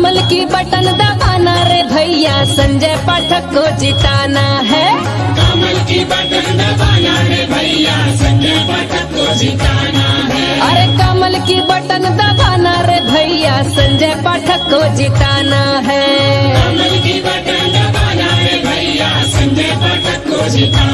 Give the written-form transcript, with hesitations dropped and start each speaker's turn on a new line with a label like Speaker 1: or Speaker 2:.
Speaker 1: कमल की बटन दबाना रे भैया, संजय पाठक को जिताना है।
Speaker 2: कमल की बटन दबाना रे भैया, संजय पाठक को जिताना है।
Speaker 1: अरे कमल की बटन दबाना रे भैया, संजय पाठक को जिताना है।
Speaker 2: कमल की बटन दबाना रे भैया, संजय पाठक को जिताना